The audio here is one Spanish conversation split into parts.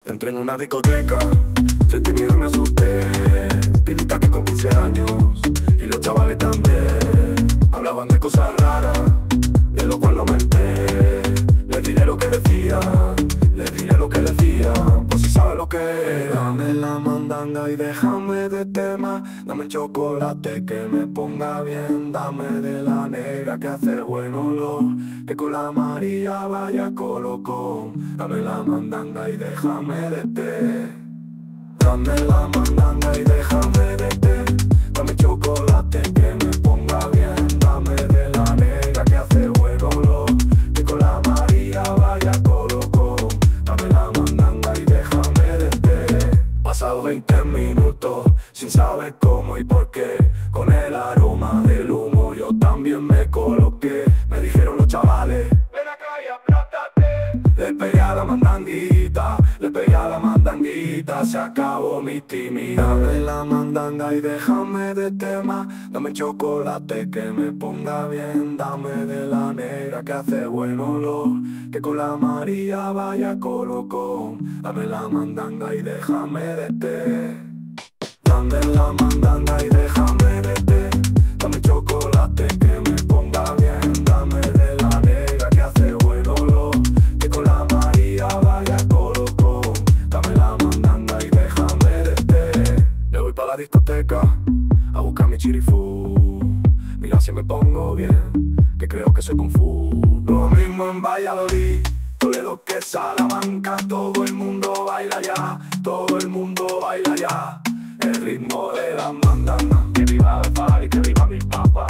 Entré en una discoteca, sentí miedo y me asusté. Pilita que con 15 años, y los chavales también hablaban de cosas raras, de lo cual lo menté. Les diré lo que decían, les diré lo que decían, pues si sabes lo que era. Dame la mandanga y déjame de tema. Dame chocolate que me ponga bien. Dame de la negra que hace buen olor, que con la amarilla vaya colocón. Dame la mandanga y déjame de té. Dame la mandanga y déjame de té. Dame chocolate que me ponga bien. Dame de la negra que hace buen olor, que con la amarilla vaya colocón. Dame la mandanga y déjame de té. Pasado 20 minutos sin saber cómo y por qué, con el aroma del humo yo también me coloqué. Me dijeron los chavales, ven acá y aplátate. Le pegué a la mandanguita, le pegué a la mandanguita, se acabó mi timidez. Dame la mandanga y déjame de tema. Dame chocolate que me ponga bien. Dame de la negra que hace buen olor, que con la amarilla vaya colocón. Dame la mandanga y déjame de té. Dame la mandanga y déjame de té. Dame chocolate que me ponga bien. Dame de la negra que hace buen olor, que con la amarilla vaya colocón. Dame la mandanga y déjame de té. Me voy pa' la discoteca a buscar mi chirifú. Mira si me pongo bien, que creo que soy Kung Fu. Lo mismo en Valladolid, Toledo que Salamanca. Todo el mundo baila ya, todo el mundo baila ya. El ritmo de la mandanga, que viva el party, que viva mi papá.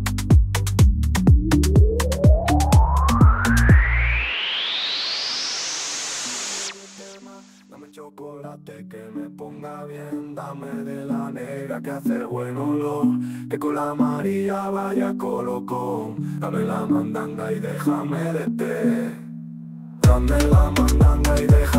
Dame chocolate que me ponga bien. Dame de la negra que hace buen olor, que con la amarilla vaya colocón. Dame la mandanga y déjame de té. Dame la mandanga y déjame